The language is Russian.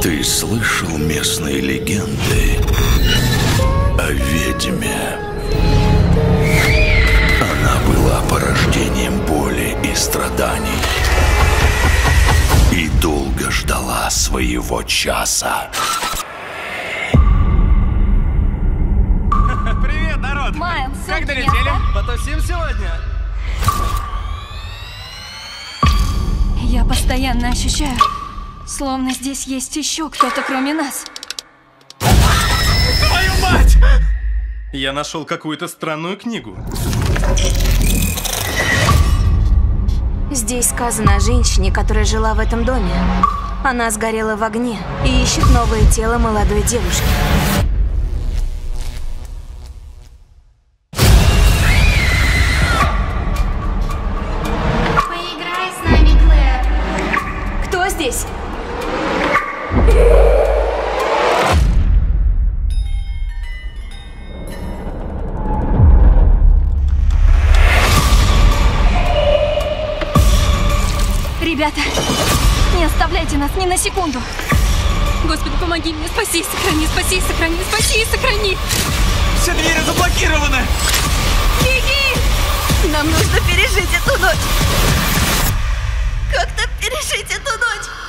Ты слышал местные легенды о ведьме? Она была порождением боли и страданий и долго ждала своего часа. Привет, народ! Майлз, Как долетели? Потусим сегодня? Я постоянно ощущаю, словно здесь есть еще кто-то, кроме нас. Твою мать! Я нашел какую-то странную книгу. Здесь сказано о женщине, которая жила в этом доме. Она сгорела в огне и ищет новое тело молодой девушки. Поиграй с нами, Клэр. Кто здесь? Ребята, не оставляйте нас ни на секунду. Господи, помоги мне, спаси, сохрани, спаси, сохрани, спаси, сохрани. Все двери заблокированы! Беги! Нам нужно пережить эту ночь. Как-то пережить эту ночь.